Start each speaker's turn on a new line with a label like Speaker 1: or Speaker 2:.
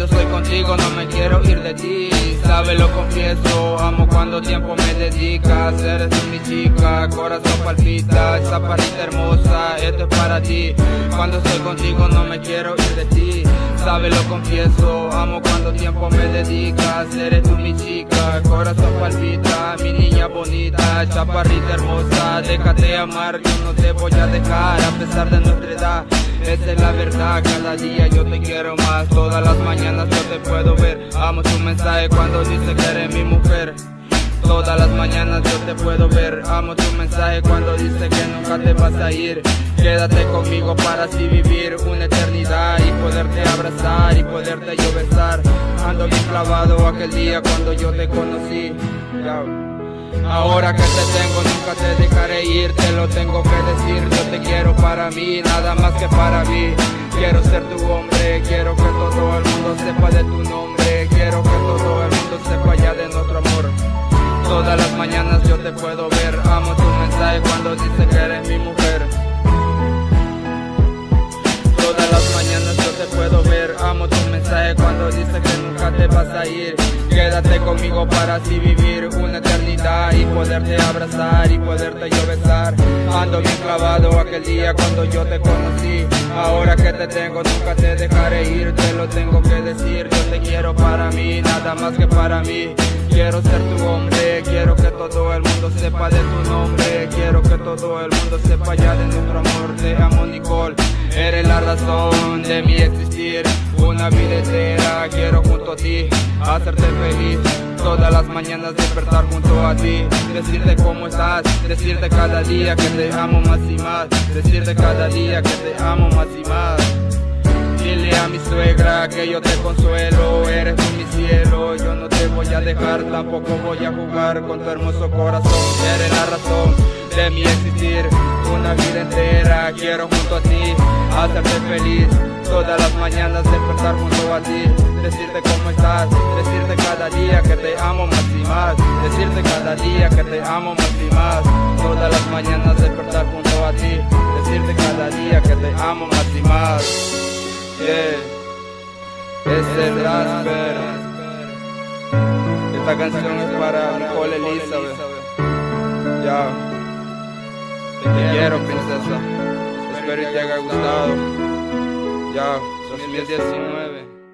Speaker 1: Cuando estoy contigo no me quiero ir de ti, sabes, lo confieso. Amo cuando tiempo me dedicas. Eres tú mi chica, corazón palpita. Esa parita hermosa, esto es para ti. Cuando estoy contigo no me quiero ir de ti, sabes, lo confieso. Amo cuando tiempo me dedicas. Eres tú mi chica, corazón palpita. Mi niña bonita, chaparrita hermosa. Déjate amar, yo no te voy a dejar a pesar de nuestra edad. Esa es la verdad, cada día yo te quiero más. Todas las mañanas yo te puedo ver. Amo tu mensaje cuando dice que eres mi mujer. Todas las mañanas yo te puedo ver. Amo tu mensaje cuando dice que nunca te vas a ir. Quédate conmigo para así vivir una eternidad y poderte abrazar y poderte yo besar. Ando bien clavado aquel día cuando yo te conocí. Ahora que te tengo nunca te dejaré ir, te lo tengo que decir. Yo te quiero para mí, nada más que para mí. Quiero ser tu hombre, quiero que todo el mundo sepa de tu nombre. Quiero que todo el mundo sepa ya de nuestro amor. Todas las mañanas yo te puedo ver. Amo tu mensaje cuando dice que eres mi mujer. Todas las mañanas yo te puedo ver. Amo tu mensaje cuando dice que nunca te vas a ir. Quédate conmigo para así vivir una eternidad y poderte abrazar y poderte yo besar. Ando bien clavado aquel día cuando yo te conocí. Ahora que te tengo nunca te dejaré ir, te lo tengo que decir. Yo te quiero para mí, nada más que para mí. Quiero ser tu hombre, quiero que todo el mundo sepa de tu nombre. Quiero que todo el mundo sepa ya de nuestro amor. Te amo, Nicole, eres la razón de mi existir. Una vida entera quiero junto a ti hacerte feliz. Todas las mañanas despertar junto a ti. Decirte cómo estás, decirte cada día que te amo más y más. Decirte cada día que te amo más y más. Dile a mi suegra que yo te consuelo, eres tú mi cielo. Yo no te voy a dejar, tampoco voy a jugar con tu hermoso corazón. Eres la razón de mi existir. Una vida entera quiero junto a ti hacerte feliz. Todas las mañanas despertar junto a ti. Decirte cómo estás, decirte cada día que te amo más y más. Decirte cada día que te amo más y más. Todas las mañanas despertar junto a ti. Decirte cada día que te amo más y más. Ese es Rasper. Esta canción es para Nicole Elizabeth. Ya. Te quiero, princesa. Espero que te haya gustado. Ya, 2019.